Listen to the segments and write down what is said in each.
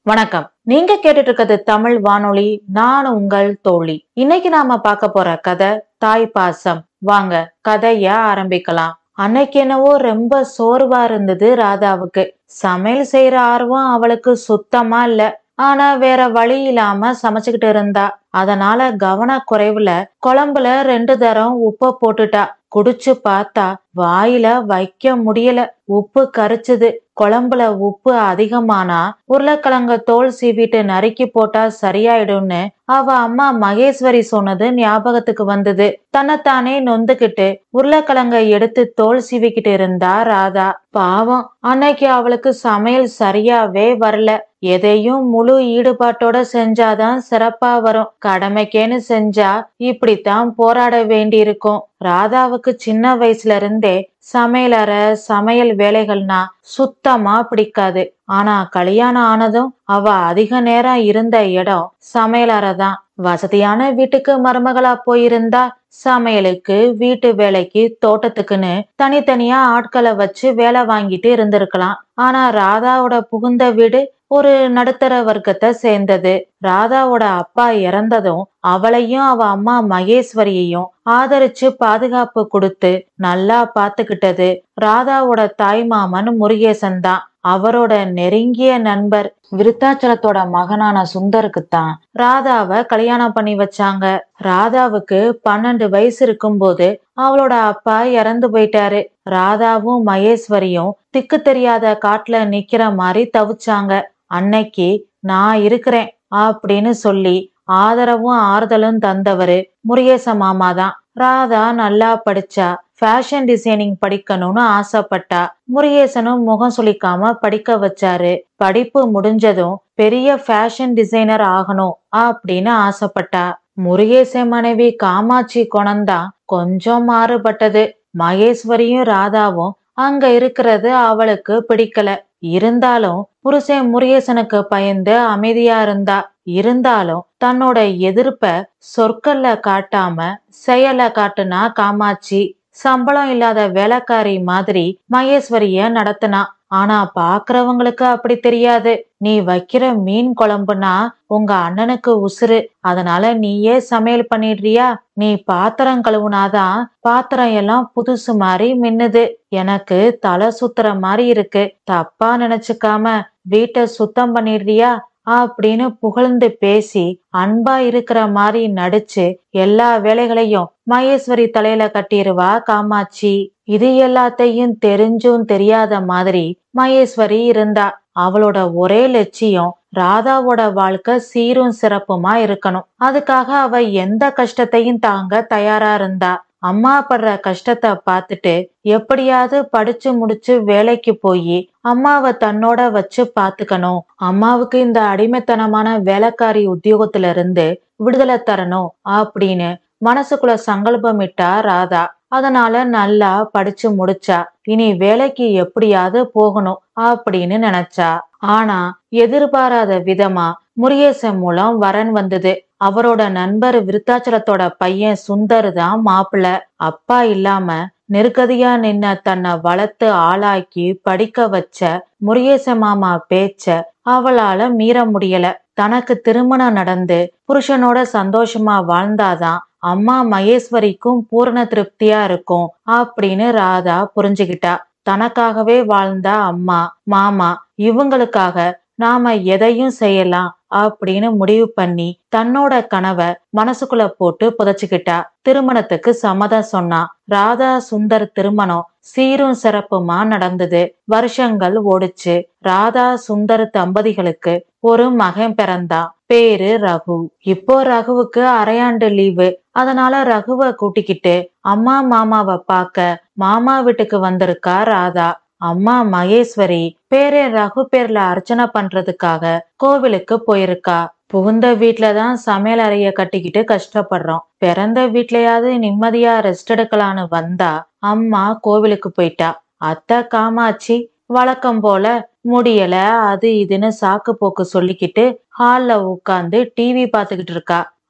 வணக்கம். நீங்க கேட்டுட்டு இருக்கிறது தமிழ் வானொலி. நான் உங்கள் தோழி. இன்னைக்கு நாம பார்க்க போற கதை தாய் பாசம். வாங்க கதைய ஆரம்பிக்கலாம். அன்னைக்கு என்னவோ ரொம்ப சோர்வா இருந்தது ராதாவுக்கு. சமையல் செய்யற ஆர்வம் அவளுக்கு சுத்தமா இல்ல. ஆனா வேற வழி இல்லாம சமைச்சுக்கிட்டு இருந்தா. அதனால கவனக்குறைவுல குழம்புல 2 தரம் உப்ப போட்டுட்டா. குடிச்சு பார்த்தா வாயில வைக்க முடியல. உப்பு கரிச்சுது. குழம்புல உப்பு அதிகமானா உருளைக்கிழங்க தோல் சீவிட்டு நறுக்கி போட்டா சரியாயிடும்னு அவ அம்மா மகேஸ்வரி சொன்னது ஞாபகத்துக்கு வந்தது. தன்னைத்தானே நொந்துகிட்டு உருளைக்கிழங்க எடுத்து தோல் சீவிக்கிட்டு இருந்தா ராதா. பாவம், அன்னைக்கு அவளுக்கு சமையல் சரியாவே வரல. எதையும் முழு ஈடுபாட்டோட செஞ்சாதான் சிறப்பா வரும். கடமைக்கேன்னு செஞ்சா இப்படித்தான் போராட வேண்டியிருக்கும். ராதாவுக்கு சின்ன வயசுல இருந்தே சமையலறை சமையல் வேலைகள்னா சுத்தமா பிடிக்காது. ஆனா கல்யாணம் ஆனதும் அவ அதிக நேரம் இருந்த இடம் சமையலறை தான். வசதியான வீட்டுக்கு மருமகளா போயிருந்தா சமையலுக்கு வீட்டு வேலைக்கு தோட்டத்துக்குன்னு தனித்தனியா ஆட்களை வச்சு வேலை வாங்கிட்டு இருந்திருக்கலாம். ஆனா ராதாவோட புகுந்த வீடு ஒரு நடுத்தர வர்க்கத்தை சேர்ந்தது. ராதாவோட அப்பா இறந்ததும் அவளையும் அவ அம்மா மகேஸ்வரியையும் ஆதரிச்சு பாதுகாப்பு கொடுத்து நல்லா பாத்துக்கிட்டது ராதாவோட தாய் மாமன் முருகேசன் தான். அவரோட நெருங்கிய நண்பர் விருத்தாச்சலத்தோட மகனான சுந்தருக்குத்தான் ராதாவை கல்யாணம் பண்ணி வச்சாங்க. ராதாவுக்கு 12 வயசு இருக்கும்போது அவளோட அப்பா இறந்து போயிட்டாரு. ராதாவும் மகேஸ்வரியும் திக்கு தெரியாத காட்டுல நிக்கிற மாதிரி தவிச்சாங்க. அன்னைக்கு நான் இருக்கிறேன் அப்படின்னு சொல்லி ஆதரவும் ஆறுதலும் தந்தவரு முருகேச மாமா தான். ராதா நல்லா படிச்சா. ஃபேஷன் டிசைனிங் படிக்கணும்னு ஆசைப்பட்டா. முருகேசனும் முகம் சுளிக்காம படிக்க வச்சாரு. படிப்பு முடிஞ்சதும் பெரிய ஃபேஷன் டிசைனர் ஆகணும் அப்படின்னு ஆசைப்பட்டா. முருகேசன் மனைவி காமாட்சி குணம்தான் கொஞ்சம் மாறுபட்டது. மகேஸ்வரியும் ராதாவும் அங்க இருக்கிறது அவளுக்கு பிடிக்கல. இருந்தாலும் புருஷன் முருகேசனுக்கு பயந்து அமைதியா இருந்தா. இருந்தாலும் தன்னோட எதிர்ப்ப சொற்கள்ல காட்டாம செயல காட்டுனா காமாட்சி. சம்பளம் இல்லாத வேலைக்காரி மாதிரி மகேஸ்வரிய நடத்தினா. ஆனா பாக்குறவங்களுக்கு அப்படி தெரியாது. நீ வைக்கிற மீன் குழம்புனா உங்க அண்ணனுக்கு உசுறு, அதனால நீயே சமையல் பண்ணிடுறியா? நீ பாத்திரம் கழுவுனாதான் பாத்திரம் எல்லாம் புதுசு மாதிரி மின்னுது. எனக்கு தலை சுத்துற மாதிரி இருக்கு. தப்பா நினைச்சுக்காம வீட்டை சுத்தம் பண்ணிடுறியா அப்படின்னு புகழ்ந்து பேசி அன்பா இருக்கிற மாதிரி நடிச்சு எல்லா வேலைகளையும் மகேஸ்வரி தலையில கட்டிருவா காமாட்சி. இது எல்லாத்தையும் தெரிஞ்சும் தெரியாத மாதிரி மகேஸ்வரி இருந்தா. அவளோட ஒரே லட்சியம் ராதாவோட வாழ்க்கை சீரும் சிறப்புமா இருக்கணும். அதுக்காக அவ எந்த கஷ்டத்தையும் தாங்க தயாரா இருந்தா. அம்மா படுற கஷ்டத்தை பார்த்துட்டு எப்படியாவது படிச்சு முடிச்சு வேலைக்கு போய் அம்மாவை தன்னோட வச்சு பாத்துக்கணும். அம்மாவுக்கு இந்த அடிமைத்தனமான வேலைக்காரி உத்தியோகத்துல இருந்து விடுதலை தரணும் அப்படின்னு மனசுக்குள்ள சங்கல்பமிட்டா ராதா. அதனால நல்லா படிச்சு முடிச்சா. இனி வேலைக்கு எப்படியாவது போகணும் அப்படின்னு நினைச்சா. ஆனா எதிர்பாராத விதமா முருகேசன் மூலம் வரன் வந்தது. அவரோட நண்பர் விருத்தாச்சலத்தோட பையன் சுந்தர் தான் மாப்பிள்ள. அப்பா இல்லாம நெருக்கதியா நின்ன தன்னை வளர்த்து ஆளாக்கி படிக்க வச்ச முருகேச மாமா பேச்ச அவளால மீற முடியல. தனக்கு திருமணம் நடந்து புருஷனோட சந்தோஷமா வாழ்ந்தாதான் அம்மா மகேஸ்வரிக்கும் பூரண திருப்தியா இருக்கும் அப்படின்னு ராதா புரிஞ்சுகிட்டா. தனக்காகவே வாழ்ந்தா அம்மா மாமா இவங்களுக்காக நாம எதையும் செய்யலாம் அப்படின்னு முடிவு பண்ணி தன்னோட கனவை மனசுக்குள்ள போட்டு புதைச்சுக்கிட்டா. திருமணத்துக்கு சம்மதம் சொன்னா. ராதா சுந்தர் திருமணம் சீரும் சிறப்புமா நடந்தது. வருஷங்கள் ஓடுச்சு. ராதா சுந்தர் தம்பதிகளுக்கு ஒரு மகன் பிறந்தா. பேரு ரகு. இப்போ ரகுவுக்கு அரையாண்டு லீவு. அதனால ரகுவை கூட்டிக்கிட்டு அம்மா மாமாவை பார்க்க மாமா வீட்டுக்கு வந்திருக்கா ராதா. அம்மா மகேஸ்வரி பேரே ரகு பேர்ல அர்ச்சனை பண்றதுக்காக கோவிலுக்கு போயிருக்கா. புகுந்த வீட்டுலதான் சமையல் அறைய கட்டிக்கிட்டு கஷ்டப்படுறோம். பிறந்த வீட்லயாவது நிம்மதியா ரெஸ்ட் எடுக்கலான்னு வந்தா அம்மா கோவிலுக்கு போயிட்டா. அத்தை காமாட்சி வழக்கம் போல முடியல அது இதுன்னு சாக்கு போக்கு சொல்லிக்கிட்டு ஹால்ல உட்காந்து டிவி பாத்துக்கிட்டு இருக்கா.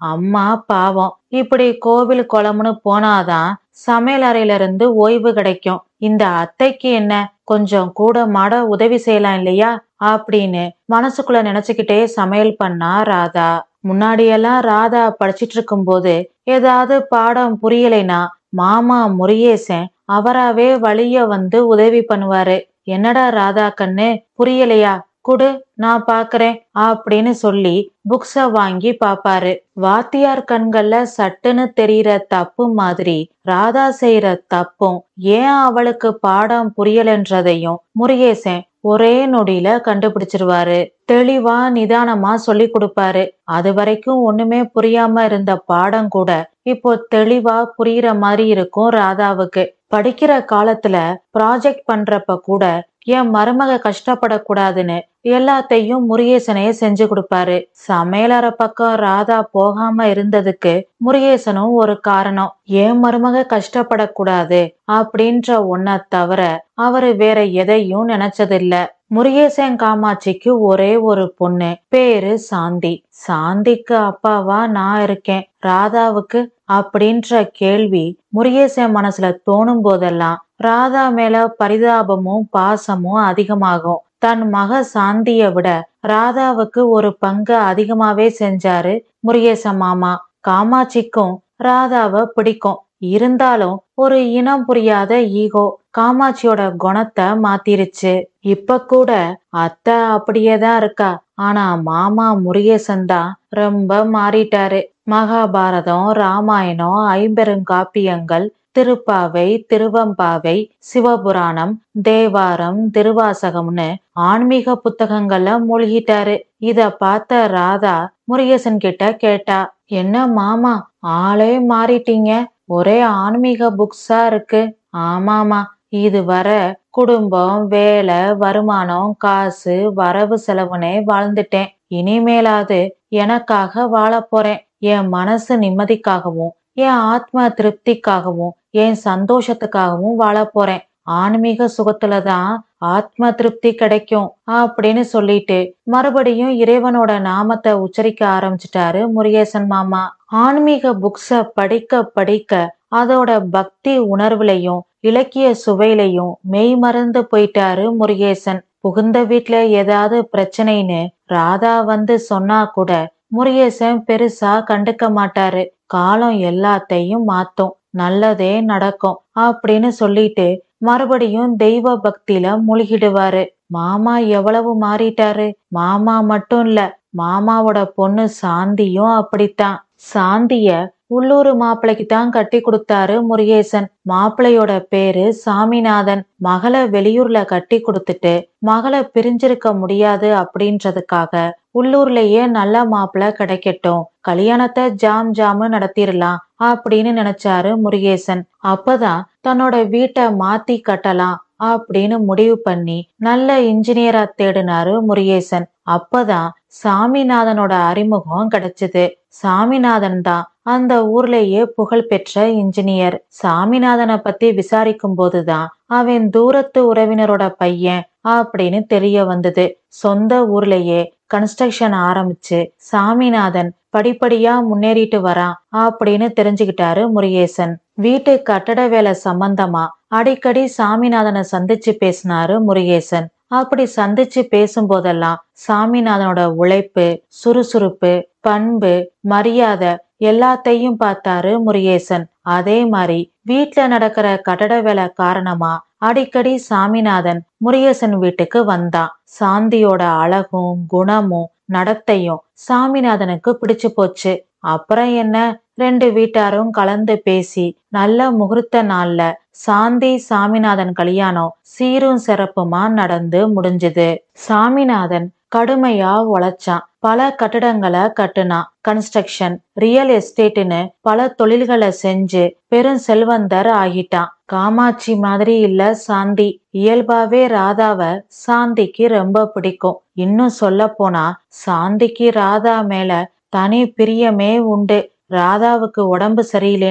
அம்மா பாவம் இப்படி கோவில் குளம்னு போனாதான் சமையல் அறையில இருந்து ஓய்வு கிடைக்கும். இந்த அத்தைக்கு என்ன கொஞ்சம் கூட மாட உதவி செய்யலாம் இல்லையா அப்படின்னு மனசுக்குள்ள நினைச்சுக்கிட்டே சமையல் பண்ணா ராதா. முன்னாடியெல்லாம் ராதா படிச்சிட்டு இருக்கும் போது ஏதாவது பாடம் புரியலைனா மாமா முருகேசன் அவராவே வழிய வந்து உதவி பண்ணுவாரு. என்னடா ராதா கண்ணு புரியலையா, குடு நான் பாக்குறேன் அப்படின்னு சொல்லி புக்ஸ வாங்கி பாப்பாரு. வாத்தியார் கண்கள்ல சட்டுன்னு தெரியற தப்பு மாதிரி ராதா செய்யற தப்பும் ஏன் அவளுக்கு பாடம் புரியலன்றதையும் முருகேசன் ஒரே நொடியில கண்டுபிடிச்சிருவாரு. தெளிவா நிதானமா சொல்லி கொடுப்பாரு. அது வரைக்கும் ஒண்ணுமே புரியாம இருந்த பாடம் கூட இப்போ தெளிவா புரியுற மாதிரி இருக்கும் ராதாவுக்கு. படிக்கிற காலத்துல ப்ராஜெக்ட் பண்றப்ப கூட என் மருமக கஷ்டப்படக்கூடாதுன்னு எல்லாத்தையும் முருகேசனையே செஞ்சு கொடுப்பாரு. சமையலற பக்கம் ராதா போகாம இருந்ததுக்கு முருகேசனும் ஒரு காரணம். என் மருமக கஷ்டப்படக்கூடாது அப்படின்ற ஒன்ன தவிர அவரு வேற எதையும் நினைச்சதில்ல. முருகேசன் காமாட்சிக்கு ஒரே ஒரு பொண்ணு, பேரு சாந்தி. சாந்திக்கு அப்பாவா நான் இருக்கேன், ராதாவுக்கு அப்படின்ற கேள்வி முருகேசன் மனசுல தோணும் போதெல்லாம் ராதா மேல பரிதாபமும் பாசமும் அதிகமாகும். தன் மக சாந்திய விட ராதாவுக்கு ஒரு பங்கு அதிகமாவே செஞ்சாரு முருகேசன் மாமா. காமாட்சிக்கும் ராதாவை பிடிக்கும். இருந்தாலும் ஒரு இனம் புரியாத ஈகோ காமாட்சியோட குணத்தை மாத்திருச்சு. இப்ப கூட அத்தை அப்படியேதான் இருக்கா. ஆனா மாமா முருகேசன் தான் ரொம்ப மாறிட்டாரு. மகாபாரதம், ராமாயணம், ஐம்பெருங்காப்பியங்கள், திருப்பாவை, திருவம்பாவை, சிவபுராணம், தேவாரம், திருவாசகம்னு ஆன்மீக புத்தகங்கள்ல மூழ்கிட்டாரு. இத பார்த்த ராதா முருகேசன் கிட்ட கேட்டா, என்ன மாமா ஆளே மாறிட்டீங்க, ஒரே ஆன்மீக புக்ஸா இருக்கு. ஆமாமா, இதுவரை குடும்பம், வேலை, வருமானம், காசு, வரவு செலவுனே வாழ்ந்துட்டேன். இனிமேலாவது எனக்காக வாழ போறேன். என் மனசு நிம்மதிக்காகவும் என் ஆத்ம திருப்திக்காகவும் என் சந்தோஷத்துக்காகவும் வாழ போறேன். ஆன்மீக சுகத்துலதான் ஆத்ம திருப்தி கிடைக்கும் அப்படின்னு சொல்லிட்டு மறுபடியும் இறைவனோட நாமத்தை உச்சரிக்க ஆரம்பிச்சிட்டாரு முருகேசன் மாமா. ஆன்மீக புக்ஸ படிக்க படிக்க அதோட பக்தி உணர்வுலையும் இலக்கிய சுவையிலையும் மெய் மறந்து போயிட்டாரு முருகேசன். புகுந்த வீட்டுல ஏதாவது பிரச்சனைன்னு ராதா வந்து சொன்னா கூட முருகேசன் பெருசா கண்டுக்க மாட்டாரு. காலம் எல்லாத்தையும் மாத்தும், நல்லதே நடக்கும் அப்படின்னு சொல்லிட்டு மறுபடியும் தெய்வ பக்தியில மூழ்கிடுவாரு. மாமா எவ்வளவு மாறிட்டாரு. மாமா மட்டும் இல்ல, மாமாவோட பொண்ணு சாந்தியும் அப்படித்தான். சாந்திய உள்ளூர் மாப்பிள்ளைக்கு தான் கட்டி கொடுத்தாரு முருகேசன். மாப்பிள்ளையோட பேரு சாமிநாதன். மகளை வெளியூர்ல கட்டி கொடுத்துட்டு மகளை பிரிஞ்சிருக்க முடியாது அப்படின்றதுக்காக உள்ளூர்லயே நல்ல மாப்பிள்ளை கிடைக்கட்டும், கல்யாணத்தை ஜாம் ஜாமு நடத்திடலாம் அப்படின்னு நினைச்சாரு முருகேசன். அப்பதான் தன்னோட வீட்டை மாத்தி கட்டலாம் அப்படின்னு முடிவு பண்ணி நல்ல இன்ஜினியரா தேடினாரு முருகேசன். அப்பதான் சாமிநாதனோட அறிமுகம் கிடைச்சது. சாமிநாதன் தான் அந்த ஊர்லயே புகழ் பெற்ற இன்ஜினியர். சாமிநாதனை பத்தி விசாரிக்கும் போதுதான் அவன் தூரத்து உறவினரோட பையன் அப்படின்னு தெரிய வந்தது. சொந்த ஊர்லயே கன்ஸ்ட்ரக்ஷன் ஆரம்பிச்சு சாமிநாதன் படிப்படியா முன்னேறிட்டு வரான் அப்படின்னு தெரிஞ்சுக்கிட்டாரு முருகேசன். வீட்டு கட்டட வேலை சம்பந்தமா அடிக்கடி சாமிநாதனை சந்திச்சு பேசினாரு முருகேசன். அப்படி சந்திச்சு பேசும்போதெல்லாம் சாமிநாதனோட உழைப்பு, சுறுசுறுப்பு, பண்பு, மரியாதை எல்லாத்தையும் பார்த்தாரு முருகேசன். அதே மாதிரி வீட்டுல நடக்கிற கட்டட வேலை காரணமா அடிக்கடி சாமிநாதன் முருகேசன் வீட்டுக்கு வந்தான். சாந்தியோட அழகும் குணமும் நடத்தையும் சாமிநாதனுக்கு பிடிச்சு போச்சு. அப்புறம் என்ன, ரெண்டு வீட்டாரும் கலந்து பேசி நல்ல முகூர்த்த நாள்ல சாந்தி சாமிநாதன் கல்யாணம் சீரும் சிறப்புமா நடந்து முடிஞ்சது. சாமிநாதன் கடுமையா உழைச்சான். பல கட்டிடங்களை கட்டுனான். கன்ஸ்ட்ரக்ஷன், ரியல் எஸ்டேட்னு பல தொழில்களை செஞ்சு பெரும் செல்வந்தர் ஆகிட்டான். காமாட்சி மாதிரி இல்ல சாந்தி. இயல்பாவே ராதாவ சாந்திக்கு ரொம்ப பிடிக்கும். இன்னும் சொல்ல போனா சாந்திக்கு ராதா மேல தனி பிரியமே உண்டு. ராதாவுக்கு உடம்பு சரியில்லைனா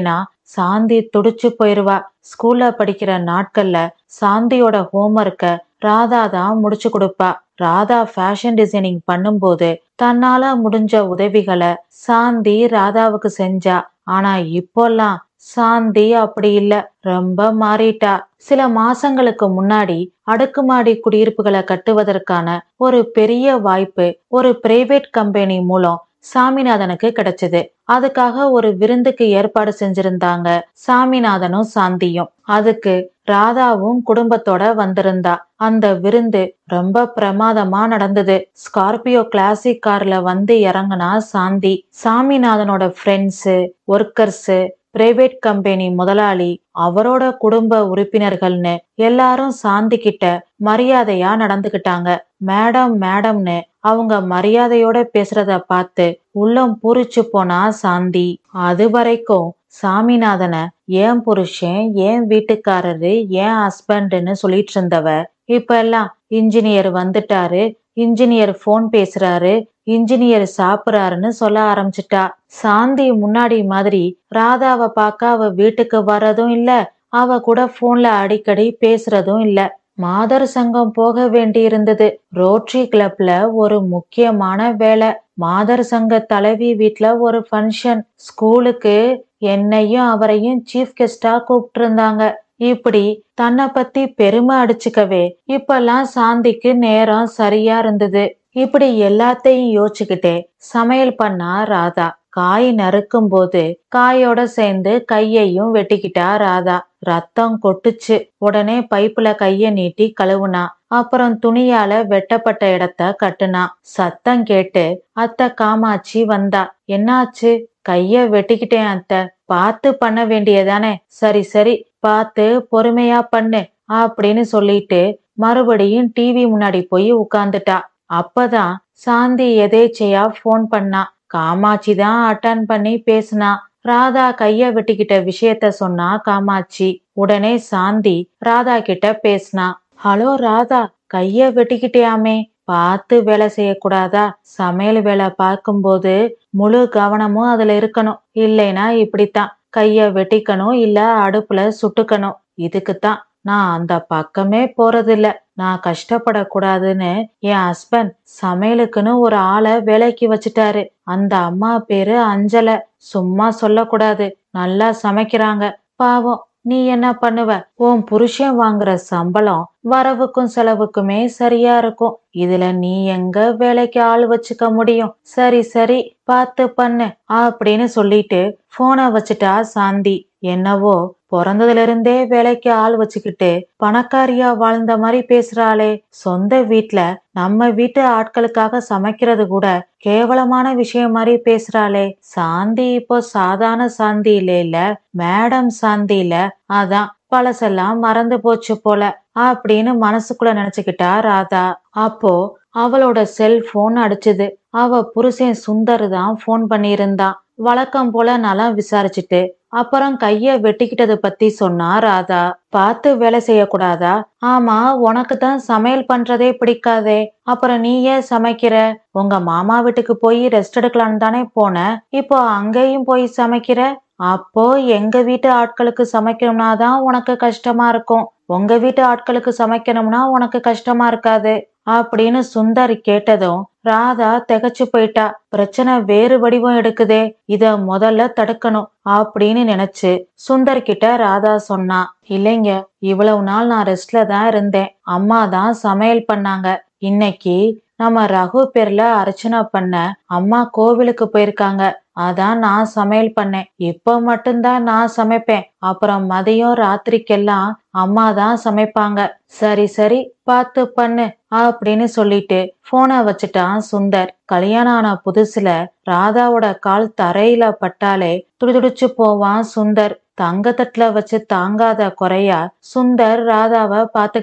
சாந்தி துடிச்சு போயிருவா. ஸ்கூல்ல படிக்கிற நாட்கள்ல சாந்தியோட ஹோம்ஒர்க்க ராதா தான் முடிச்சு கொடுப்பா. ராதா ஃபேஷன் டிசைனிங் பண்ணும்போது தன்னால முடிஞ்ச உதவிகளை சாந்தி ராதாவுக்கு செஞ்சா. ஆனா இப்போல்லாம் சாந்தி அப்படி இல்ல, ரொம்ப மாறிட்டா. சில மாசங்களுக்கு முன்னாடி அடுக்குமாடி குடியிருப்புகளை கட்டுவதற்கான ஒரு பெரிய வாய்ப்பு ஒரு பிரைவேட் கம்பெனி மூலம் சாமிநாதனுக்கு கிடைச்சது. அதுக்காக ஒரு விருந்துக்கு ஏற்பாடு செஞ்சிருந்தாங்க சாமிநாதனும் சாந்தியும். அதுக்கு ராதாவும் குடும்பத்தோட வந்திருந்தா. அந்த விருந்து ரொம்ப பிரமாதமா நடந்தது. ஸ்கார்பியோ கிளாசிக் கார்ல வந்து இறங்குனா சாந்தி. சாமிநாதனோட ஃப்ரெண்ட்ஸு, ஒர்க்கர்ஸு, பிரைவேட் கம்பெனி முதலாளி, அவரோட குடும்ப உறுப்பினர்கள்னு எல்லாரும் சாந்தி கிட்ட மரியாதையா நடந்துகிட்டாங்க. மேடம் மேடம்னு அவங்க மரியாதையோட பேசுறத பார்த்து உள்ளம் பூரிச்சு போனா சாந்தி. அது வரைக்கும் சாமிநாதன ஏன் புருஷன், ஏன் வீட்டுக்காரரு, ஏன் ஹஸ்பண்ட்னு சொல்லிட்டு இருந்தவ இப்ப எல்லாம் இன்ஜினியர் வந்துட்டாரு, இன்ஜினியர் போன் பேசுறாரு, இன்ஜினியர் சாப்பிடுறாருன்னு சொல்ல ஆரம்பிச்சிட்டா. சாந்தி முன்னாடி மாதிரி ராதாவை பார்க்க அவ வீட்டுக்கு வர்றதும் இல்ல, அவ கூட போன்ல அடிக்கடி பேசுறதும் இல்ல. மாதர் சங்கம் போக வேண்டி இருந்தது. ரோட்டரி கிளப்ல ஒரு முக்கியமான வேலை. மாதர் சங்க தலைவி வீட்ல ஒரு ஃபங்க்ஷன். ஸ்கூலுக்கு என்னையும் அவரையும் சீஃப் கெஸ்டா கூப்பிட்டு இருந்தாங்க. இப்படி தன்னை பத்தி பெருமை அடிச்சுக்கவே இப்பெல்லாம் சாந்திக்கு நேரம் சரியா இருந்தது. இப்படி எல்லாத்தையும் யோசிச்சுக்கிட்டே சமையல் பண்ணா ராதா. காய் நறுக்கும் போது காயோட சேர்ந்து கையையும் வெட்டிக்கிட்டா ராதா. ரத்தம் கொட்டுச்சு. உடனே பைப்புல கைய நீட்டி கழுவுனா. அப்புறம் துணியால வெட்டப்பட்ட இடத்த கட்டுனா. சத்தம் கேட்டு அத்தை காமாட்சி வந்தா. என்னாச்சு? கைய வெட்டிக்கிட்டேன் அத்தை. பார்த்து பண்ண வேண்டியதானே? சரி சரி, பார்த்து பொறுமையா பண்ணு அப்படின்னு சொல்லிட்டு மறுபடியும் டிவி முன்னாடி போய் உட்கார்ந்துட்டா. அப்பதான் சாந்தி எதேச்சையா போன் பண்ணா. காமாட்சி தான் அட்டன் பண்ணி பேசினா. ராதா கைய வெட்டிக்கிட்ட விஷயத்த சொன்னா காமாட்சி. உடனே சாந்தி ராதா கிட்ட பேசினா. ஹலோ ராதா, கைய வெட்டிக்கிட்டியாமே, பார்த்து வேலை செய்யக்கூடாதா? சமையல் வேலை பார்க்கும்போது முழு கவனமும் அதுல இருக்கணும். இல்லைன்னா இப்படித்தான் கைய வெட்டிக்கணும், இல்ல அடுப்புல சுட்டுக்கணும். இதுக்குத்தான் நான் அந்த பக்கமே போறதில்ல. நான் கஷ்டப்படக்கூடாதுன்னு என் ஹஸ்பண்ட் சமையலுக்குன்னு ஒரு ஆளை வேலைக்கு வச்சுட்டாரு. அந்த அம்மா பேரு அஞ்சலை. சும்மா சொல்லக்கூடாது, நல்லா சமைக்கிறாங்க. பாவம், நீ என்ன பண்ணுவ? உன் புருஷன் வாங்குற சம்பளம் வரவுக்கும் செலவுக்குமே சரியா இருக்கும். இதுல நீ எங்க வேலைக்கு ஆள் வச்சுக்க முடியும்? சரி சரி, பார்த்து பண்ணு அப்படின்னு சொல்லிட்டு போனை வச்சுட்டா சாந்தி. என்னவோ பிறந்ததுல இருந்தே வேலைக்கு ஆள் வச்சுக்கிட்டு பணக்காரியா வாழ்ந்த மாதிரி பேசுறாளே. சொந்த வீட்ல நம்ம வீட்டு ஆட்களுக்காக சமைக்கிறது கூட கேவலமான விஷயம் மாதிரி பேசுறாளே. சாந்தி இப்போ சாதாரண சாந்தி இல்ல, மேடம் சாந்தி இல்ல. அதான் பழசெல்லாம் மறந்து போச்சு போல அப்படின்னு மனசுக்குள்ள நினைச்சுக்கிட்டா ராதா. அப்போ அவளோட செல்போன் அடிச்சுது. அவ புருஷன் சுந்தர் தான் போன் பண்ணியிருந்தான். வழக்கம் போல நலம் விசாரிச்சுட்டு அப்புறம் கைய வெட்டிக்கிட்டது பத்தி சொன்னா ராதா. பார்த்து வேலை செய்யக்கூடாதா? ஆமா, உனக்கு தான் சமையல் பண்றதே பிடிக்காதே, அப்புறம் நீ ஏன் சமைக்கிற? உங்க மாமா வீட்டுக்கு போய் ரெஸ்ட் எடுக்கலான்னு தானே போன, இப்போ அங்கேயும் போய் சமைக்கிற. அப்போ எங்க வீட்டு ஆட்களுக்கு சமைக்கணும்னா தான் உனக்கு கஷ்டமா இருக்கும், உங்க வீட்டு ஆட்களுக்கு சமைக்கணும்னா உனக்கு கஷ்டமா இருக்காது அப்படின்னு சுந்தர் கேட்டதும் ராதா திகைச்சு போயிட்டா. பிரச்சனை வேறு வடிவம் எடுக்குதே, இத முதல்ல தடுக்கணும் அப்படின்னு நினைச்சு சுந்தர் கிட்ட ராதா சொன்னா. இல்லைங்க, இவ்வளவு நாள் நான் ரெஸ்ட்ல தான் இருந்தேன். அம்மா தான் சமையல் பண்ணாங்க. இன்னைக்கு நம்ம ரகு பேர்ல அர்ச்சனை பண்ண அம்மா கோவிலுக்கு போயிருக்காங்க. அதான் நான் சமையல் பண்ணேன். இப்ப மட்டும்தான் நான் சமைப்பேன். அப்புறம் மதியம் ராத்திரிக்கெல்லாம் அம்மா தான் சமைப்பாங்க. சரி சரி, பார்த்து பண்ணு அப்படின்னு சொல்லிட்டு போனை வச்சுட்டான் சுந்தர். கல்யாணம் ஆன புதுசுல ராதாவோட கால் தரையில பட்டாலே துடிதுடிச்சு போவான் சுந்தர். தங்கத்தட்டுல வச்சு தாங்காத குறையா சுந்தர் ராதாவை பாத்துக்கிட்டான்.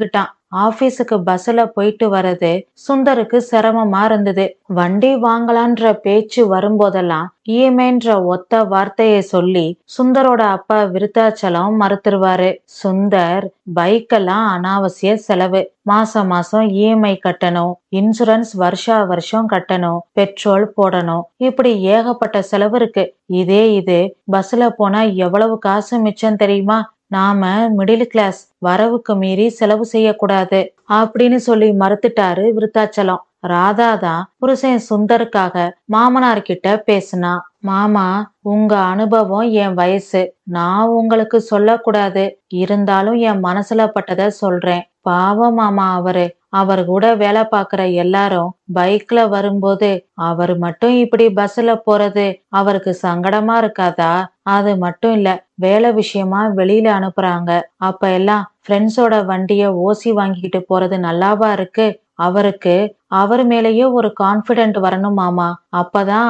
ஆபீஸுக்கு பஸ்ல போயிட்டு வர்றது சுந்தருக்கு சிரமமா இருந்தது. வண்டி வாங்கலான்ற பேச்சு வரும்போதெல்லாம் இஎம்ஐன்ற ஒத்த வார்த்தையை சொல்லி சுந்தரோட அப்பா விருத்தாச்சலம் மறுத்துருவாரு. சுந்தர் பைக்கெல்லாம் அனாவசிய செலவு, மாசம் மாசம் இஎம்ஐ கட்டணும், இன்சூரன்ஸ் வருஷா வருஷம் கட்டணும், பெட்ரோல் போடணும், இப்படி ஏகப்பட்ட செலவு இருக்கு. இது பஸ்ல போனா எவ்வளவு காசு மிச்சம் தெரியுமா? நாம மிடில் கிளாஸ், வரவுக்கு மீறி செலவு செய்யக்கூடாது அப்படின்னு சொல்லி மறுத்துட்டாரு விருத்தாச்சலம். ராதா தான் புருஷன் சுந்தருக்காக மாமனார் கிட்ட பேசினா. மாமா, உங்க அனுபவம் என் வயசு, நான் உங்களுக்கு சொல்லக்கூடாது, இருந்தாலும் என் மனசுல பட்டத சொல்றேன். பாவம் மாமா, அவர் கூட வேலை பாக்குற எல்லாரும் பைக்ல வரும்போது அவர் மட்டும் இப்படி பஸ்ல போறது அவருக்கு சங்கடமா இருக்காதா? அது மட்டும் இல்ல, வேலை விஷயமா வெளியில அனுப்புறாங்க, அப்ப எல்லாம் ஃப்ரெண்ட்ஸோட வண்டிய ஓசி வாங்கிக்கிட்டு போறது நல்லாவா இருக்கு? அவருக்கு அவர் மேலேயே ஒரு கான்பிடென்ட் வரணும் மாமா, அப்பதான்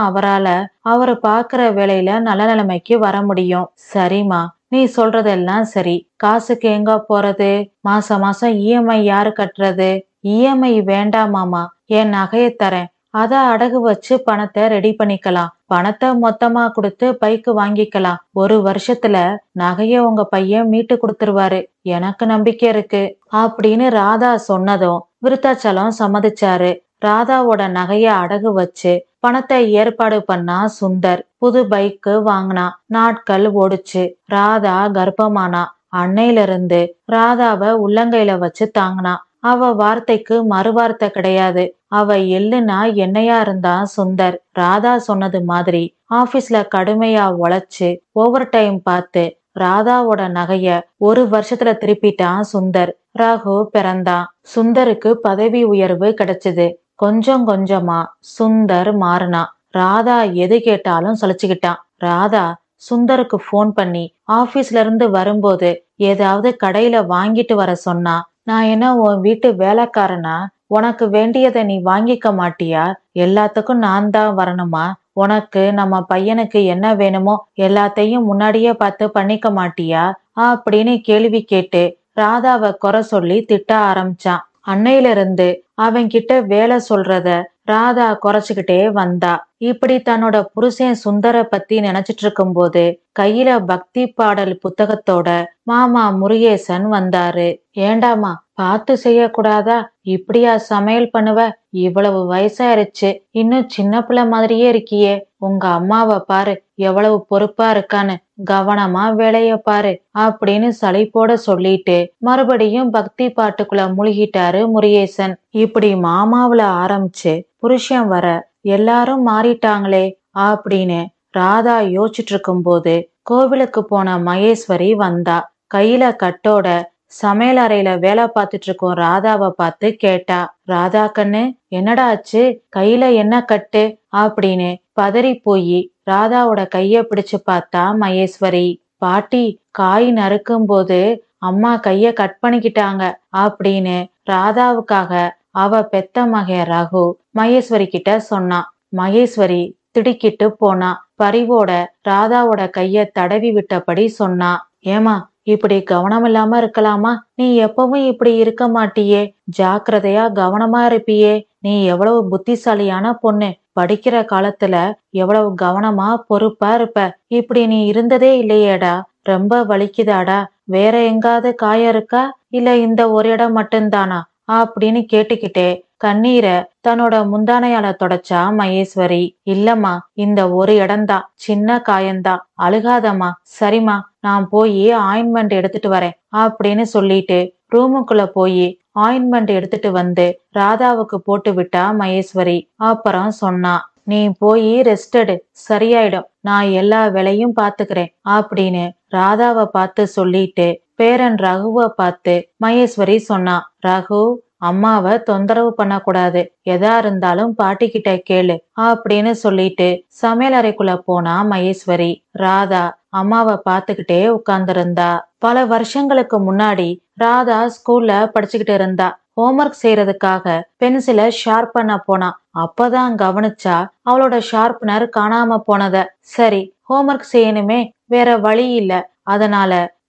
அவரு பாக்குற வேலையில நல்ல நிலைமைக்கு வர முடியும். சரிம்மா, நீ சொல்றதெல்லாம் சரி. காசுக்கு எங்க போறது? மாசம் மாசம் இஎம்ஐ யாரு கட்டுறது? இஎம்ஐ வேண்டாம் மாமா, என் நகையை தரேன், அத அடகு வச்சு பணத்தை ரெடி பண்ணிக்கலாம். பணத்தை மொத்தமா கொடுத்து பைக்கு வாங்கிக்கலாம். 1 வருஷத்துல நகைய உங்க பையன் மீட்டு கொடுத்துருவாரு, எனக்கு நம்பிக்கை இருக்கு அப்படின்னு ராதா சொன்னதும் விருத்தாச்சலம் சம்மதிச்சாரு. ராதாவோட நகைய அடகு வச்சு பணத்தை ஏற்பாடு பண்ணா சுந்தர். புது பைக்கு வாங்கினா. நாட்கள் ஓடுச்சு. ராதா கர்ப்பமானா. அன்னையில இருந்து ராதாவ உள்ளங்கையில வச்சு தாங்கினா. அவ வார்த்தைக்கு மறுவார்த்தை கிடையாது. அவ எள்ளுனா என்னையா இருந்தா சுந்தர். ராதா சொன்னது மாதிரி ஆபீஸ்ல கடுமையா உழைச்சு ஓவர் டைம் பார்த்து ராதாவோட நகைய 1 வருஷத்துல திருப்பிட்டான் சுந்தர். ரகு பிறந்தான். சுந்தருக்கு பதவி உயர்வு கிடைச்சது. கொஞ்சம் கொஞ்சமா சுந்தர் மாறினா. ராதா எது கேட்டாலும் சலிச்சுக்கிட்டான். ராதா சுந்தருக்கு போன் பண்ணி ஆபீஸ்ல இருந்து வரும்போது ஏதாவது கடையில வாங்கிட்டு வர சொன்னா, நான் என்ன உன் வீட்டு வேலைக்காரனா? உனக்கு வேண்டியதை நீ வாங்கிக்க மாட்டியா? எல்லாத்துக்கும் நான் தான் வரணுமா? உனக்கு நம்ம பையனுக்கு என்ன வேணுமோ எல்லாத்தையும் முன்னாடியே பார்த்து பண்ணிக்க மாட்டியா அப்படின்னு கேள்வி கேட்டு ராதாவை குறை சொல்லி திட்ட ஆரம்பிச்சான். அன்னையில இருந்து அவன்கிட்ட வேலை சொல்றத ராதா குறைச்சுக்கிட்டே வந்தா. இப்படி தன்னோட புருஷன் சுந்தர பத்தி நினைச்சிட்டு இருக்கும் போது கையில பக்தி பாடல் புத்தகத்தோட மாமா முருகேசன் வந்தாரு. ஏண்டாமா, பார்த்து செய்யக்கூடாதா? இப்படியா சமையல் பண்ணுவ? இவ்வளவு வயசாயிருச்சு, இன்னும் சின்ன பிள்ளை மாதிரியே இருக்கியே. உங்க அம்மாவை பாரு, எவ்வளவு பொறுப்பா இருக்கான்னு, கவனமா வேலைய பாரு அப்படின்னு சலிப்போட சொல்லிட்டு மறுபடியும் பக்தி பாட்டுக்குள்ள முழுகிட்டாரு முருகேசன். இப்படி மாமாவுல ஆரம்பிச்சு புருஷன் வர எல்லாரும் மாறிட்டாங்களே அப்படின்னு ராதா யோசிச்சுட்டு இருக்கும் போது கோவிலுக்கு போன மகேஸ்வரி வந்தா. கையில கட்டோட சமையல் அறையில வேலை பார்த்துட்டு இருக்கும் ராதாவை பார்த்து கேட்டா, ராதா கண்ணு, என்னடா ஆச்சு? கையில என்ன கட்டு அப்படின்னு பதறி போய் ராதாவோட கைய பிடிச்சு பார்த்தா மகேஸ்வரி. பாட்டி, காய் நறுக்கும் போது அம்மா கைய கட் பண்ணிக்கிட்டாங்க அப்படின்னு ராதாவுக்காக அவ பெத்த மகன் ரகு மகேஸ்வரி கிட்ட சொன்னான். மகேஸ்வரி திடுக்கிட்டு போனா. பரிவோட ராதாவோட கைய தடவி விட்டபடி சொன்னா, ஏமா, இப்படி கவனம் இல்லாம இருக்கலாமா? நீ எப்பவும் இப்படி இருக்க மாட்டியே, ஜாக்கிரதையா கவனமா இருப்பியே. நீ எவ்வளவு புத்திசாலியான பொண்ணு, படிக்கிற காலத்துல எவ்வளவு கவனமா பொறுப்பா இருப்ப. இப்படி நீ இருந்ததே இல்லையேடா. ரொம்ப வலிக்குதாடா? வேற எங்காவது காயம் இருக்கா, இல்ல இந்த ஒரு இடம் மட்டும்தானா அப்படின்னு கேட்டுக்கிட்டே கண்ணீரை தன்னோட முந்தானையால தொடச்சா மகேஸ்வரி. இல்லம்மா, இந்த ஒரு இடம்தான், சின்ன காயம்தான், அழுகாதம்மா. சரிம்மா, நான் போய் ஆயின்மெண்ட் எடுத்துட்டு வரேன் அப்படின்னு சொல்லிட்டு ரூமுக்குள்ள போய் ஆயின்மெண்ட் எடுத்துட்டு வந்து ராதாவுக்கு போட்டு விட்டா மகேஸ்வரி. அப்புறம் சொன்னா, நீ போய் ரெஸ்ட் எடு, சரியாயிடும், நான் எல்லா வேலையும் பாத்துக்கிறேன் அப்படின்னு ராதாவை பார்த்து சொல்லிட்டு பேரன் ரகுவை பார்த்து மகேஸ்வரி சொன்னா, ரகு, அம்மாவை தொந்தரவு பண்ணக்கூடாது, எதா இருந்தாலும் பாட்டிக்கிட்ட கேளு அப்படின்னு சொல்லிட்டு சமையல் அறைக்குள்ள போனா மகேஸ்வரி. ராதா அம்மாவை பார்த்துக்கிட்டே உட்கார்ந்திருந்தா. பல வருஷங்களுக்கு முன்னாடி ராதா ஸ்கூல்ல படிச்சுக்கிட்டு இருந்தா. ஹோம்ஒர்க் செய்யறதுக்காக பென்சிலை ஷார்ப் பண்ண போனா. அப்பதான் கவனிச்சா அவளோட ஷார்ப்னர் காணாம போனத. சரி, ஹோம்ஒர்க் செய்யணுமே, வேற வழி இல்ல, அதனால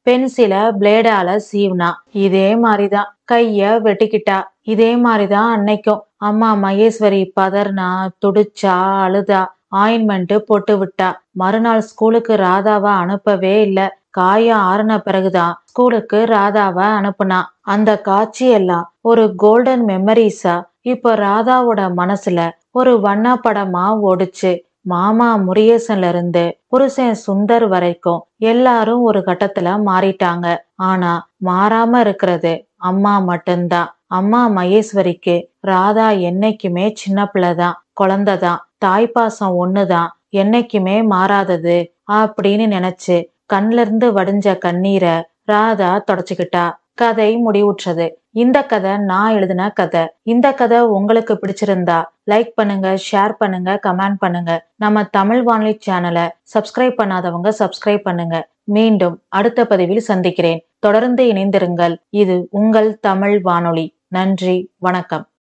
பென்சில பிளேடால சீவுனா. இதே மாதிரிதான் கைய வெட்டிக்கிட்டா. இதே மாதிரிதான் அன்னைக்கும் அம்மா மகேஸ்வரி பதர்னா, துடிச்சா, அழுதா, ஆயின்மெண்ட் போட்டு விட்டா. மறுநாள் ஸ்கூலுக்கு ராதாவை அனுப்பவே இல்ல. காயம் ஆறுன பிறகுதான் ஸ்கூலுக்கு ராதாவை அனுப்புனா. அந்த காட்சி எல்லாம் ஒரு கோல்டன் மெமரிஸா இப்ப ராதாவோட மனசுல ஒரு வண்ண படமா ஓடுச்சு. மாமா முருகேசன்ல இருந்து புருஷன் சுந்தர் வரைக்கும் எல்லாரும் ஒரு கட்டத்துல மாறிட்டாங்க. ஆனா மாறாம இருக்கிறது அம்மா மட்டும்தான். அம்மா மகேஸ்வரிக்கு ராதா என்னைக்குமே சின்ன பிள்ளைதான், குழந்தைதான், தாய்ப்பாசம் ஒண்ணுதான் என்னைக்குமே மாறாதது அப்படின்னு நினைச்சு கண்ல இருந்து வடிஞ்ச கண்ணீரை ராதா தொடச்சுக்கிட்டா. கதை முடிவுற்றது. இந்த கதை நான் எழுதின கதை. இந்த கதை உங்களுக்கு பிடிச்சிருந்தா லைக் பண்ணுங்க, ஷேர் பண்ணுங்க, கமெண்ட் பண்ணுங்க. நம்ம தமிழ் வானொலி சேனலை சப்ஸ்கிரைப் பண்ணாதவங்க சப்ஸ்கிரைப் பண்ணுங்க. மீண்டும் அடுத்த பதிவில் சந்திக்கிறேன். தொடர்ந்து இணைந்திருங்கள். இது உங்கள் தமிழ் வானொலி. நன்றி, வணக்கம்.